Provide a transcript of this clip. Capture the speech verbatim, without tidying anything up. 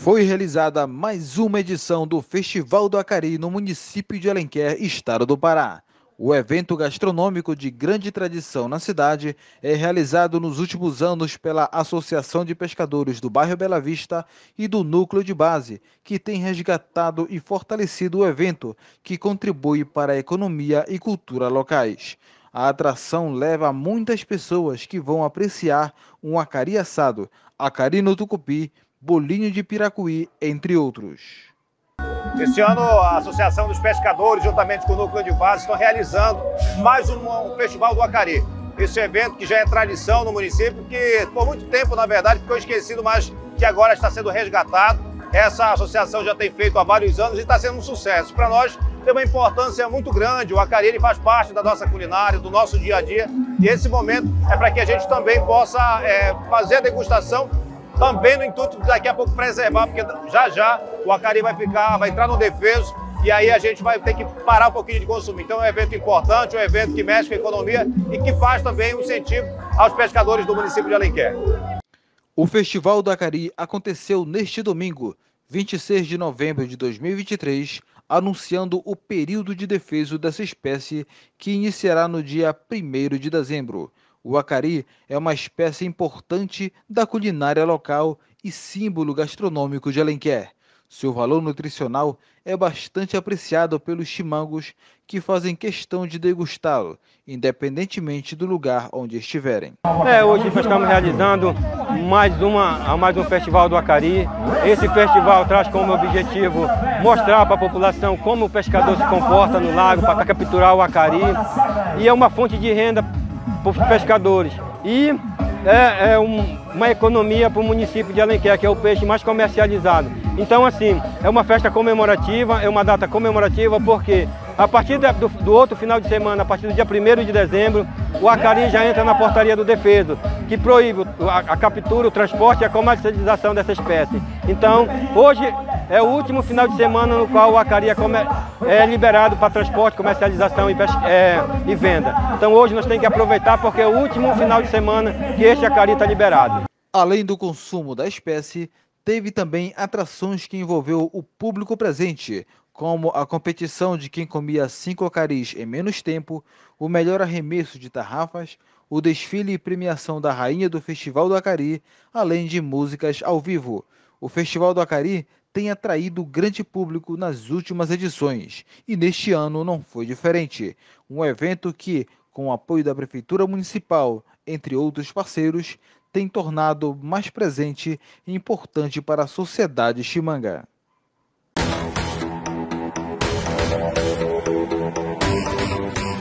Foi realizada mais uma edição do Festival do Acari no município de Alenquer, estado do Pará. O evento gastronômico de grande tradição na cidade é realizado nos últimos anos pela Associação de Pescadores do Bairro Bela Vista e do Núcleo de Base, que tem resgatado e fortalecido o evento, que contribui para a economia e cultura locais. A atração leva muitas pessoas que vão apreciar um acari assado, acari no tucupi, bolinho de piracuí, entre outros. Esse ano, a Associação dos Pescadores, juntamente com o Núcleo de Base, estão realizando mais um, um Festival do Acari. Esse evento que já é tradição no município, que por muito tempo, na verdade, ficou esquecido, mas que agora está sendo resgatado. Essa associação já tem feito há vários anos e está sendo um sucesso. Para nós, tem uma importância muito grande. O acari ele faz parte da nossa culinária, do nosso dia a dia. E esse momento é para que a gente também possa é, fazer a degustação também no intuito de daqui a pouco preservar, porque já já o acari vai ficar, vai entrar no defeso e aí a gente vai ter que parar um pouquinho de consumir. Então é um evento importante, um evento que mexe com a economia e que faz também um incentivo aos pescadores do município de Alenquer. O Festival do Acari aconteceu neste domingo, vinte e seis de novembro de dois mil e vinte e três, anunciando o período de defeso dessa espécie que iniciará no dia primeiro de dezembro. O acari é uma espécie importante da culinária local e símbolo gastronômico de Alenquer. Seu valor nutricional é bastante apreciado pelos chimangos que fazem questão de degustá-lo, independentemente do lugar onde estiverem. É, hoje nós estamos realizando mais, uma, mais um Festival do Acari. Esse festival traz como objetivo mostrar para a população como o pescador se comporta no lago para capturar o acari. E é uma fonte de renda para os pescadores e é, é um, uma economia para o município de Alenquer, que é o peixe mais comercializado. Então, assim, é uma festa comemorativa, é uma data comemorativa porque a partir do, do outro final de semana, a partir do dia primeiro de dezembro, o acari já entra na portaria do defeso, que proíbe a, a captura, o transporte e a comercialização dessa espécie. Então, hoje é o último final de semana no qual o acari é, é liberado para transporte, comercialização e, é, e venda. Então hoje nós temos que aproveitar porque é o último final de semana que este acari está liberado. Além do consumo da espécie, teve também atrações que envolveu o público presente, como a competição de quem comia cinco acaris em menos tempo, o melhor arremesso de tarrafas, o desfile e premiação da rainha do Festival do Acari, além de músicas ao vivo. O Festival do Acari tem atraído grande público nas últimas edições e neste ano não foi diferente. Um evento que, com o apoio da Prefeitura Municipal, entre outros parceiros, tem tornado mais presente e importante para a sociedade chimanga.